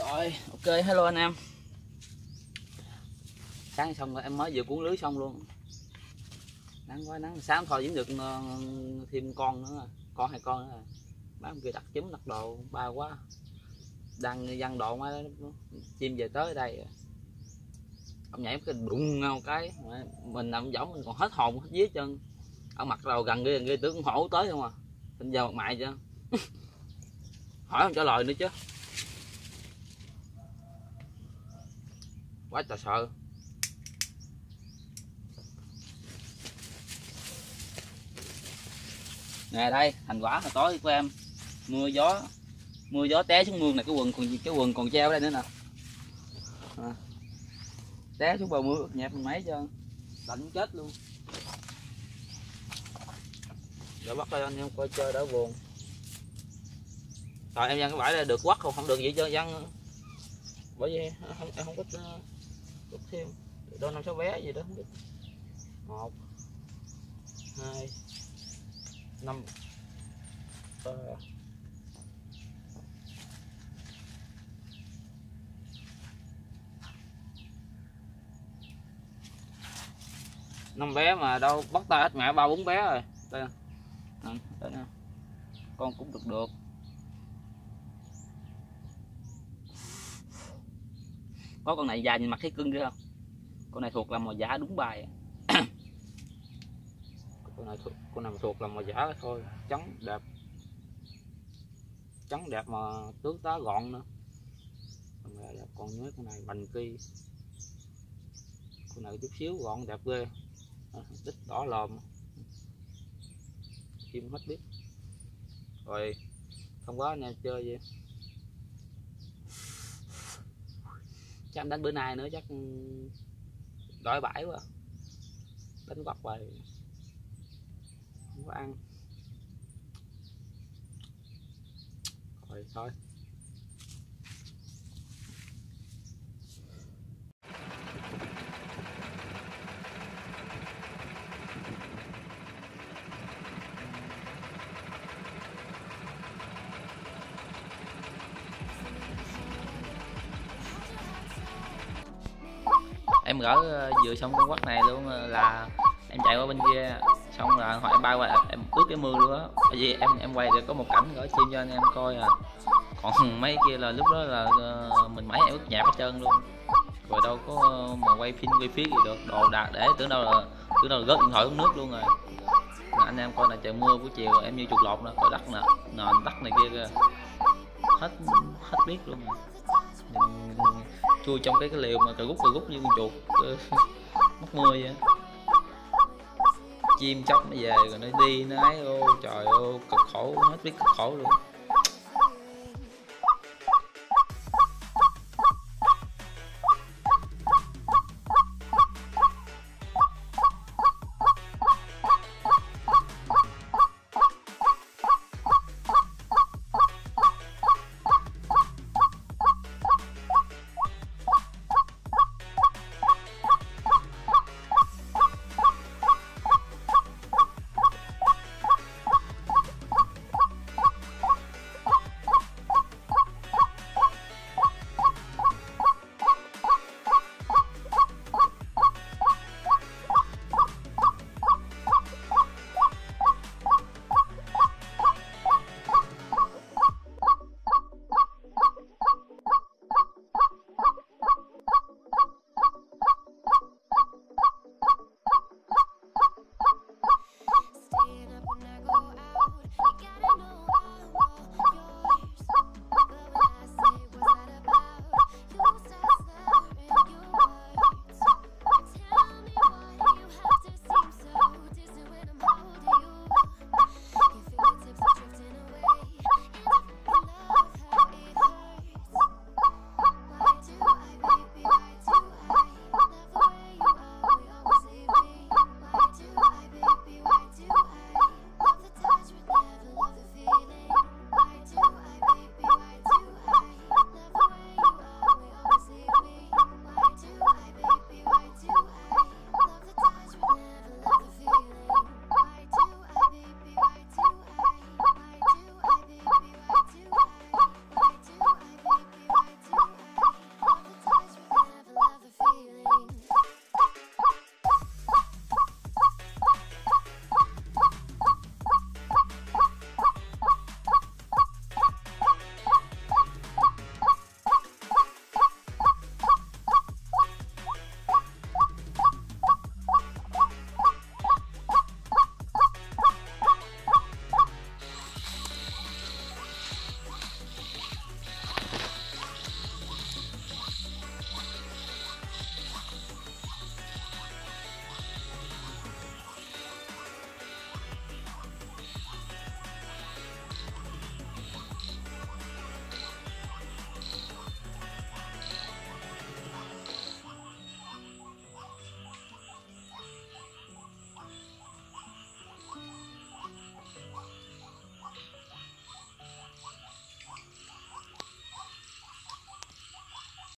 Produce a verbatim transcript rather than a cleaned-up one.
Rồi, ok, hello anh em. Sáng xong rồi em mới vừa cuốn lưới xong luôn. Nắng quá nắng, sáng thôi vẫn được uh, thêm con nữa, con hai con nữa. Má ông kia đặt trứng đặt đồ ba quá. Đang văn độ má chim về tới đây. Ông nhảy cái đụng ngao cái, mình nằm võng mình còn hết hồn hết vía chân. Ở mặt đầu gần kia gần kia tưởng hổ tới không à. Bây giờ mặt mày chưa? Hỏi không trả lời nữa chứ. Quá trời sợ. Nè đây thành quả hồi tối của em, mưa gió mưa gió té xuống mương này, cái quần còn cái quần còn treo đây nữa nè, à, té xuống bờ mưa nhẹp mấy trơn lạnh chết luôn. Rồi bắt đây anh em coi chơi đỡ buồn. Rồi em dân cái bãi đây được quất không? Không được vậy chơi dân, bởi vì không em không có rút thêm đôi năm sáu bé gì đó không biết. Một hai năm ba năm bé mà đâu bắt tay hết mẹ ba bốn bé rồi đây nè, đây nè, con cũng được được. Có con này dài nhìn mặt thấy cưng kia không? Con này thuộc làm mồi giả đúng bài. Con này thuộc con này thuộc làm mồi giả thôi, trắng đẹp, trắng đẹp mà tướng tá gọn nữa. Con này đẹp, còn nhớ con này bành kỳ, con này chút xíu gọn đẹp ghê, đít đỏ lòm, chim hết biết. Rồi không có anh em chơi gì. Chắc anh đánh bữa nay nữa chắc đói bãi quá, đánh quặp hoài không có ăn. Rồi thôi em gỡ vừa xong con quắt này luôn là em chạy qua bên kia, xong là hỏi em bay qua em ướt cái mưa luôn á, bởi vì em em quay được có một cảnh gỡ chim cho anh em coi à, còn mấy kia là lúc đó là uh, mình máy em ướt nhẹp hết trơn luôn, rồi đâu có mà quay phim quay phí gì được, đồ đạc để tưởng đâu là tưởng đâu là rớt điện thoại uống nước luôn rồi. Mà anh em coi là trời mưa buổi chiều em như chuột lột nè, rồi đất nè, nền đất này kia kìa, hết hết biết luôn rồi. Chui trong cái cái liều mà cà rút cà rút như con chuột mắc mưa vậy. Chim chóc nó về rồi nó đi nó ấy, ô trời ơi cực khổ, hết biết cực khổ luôn.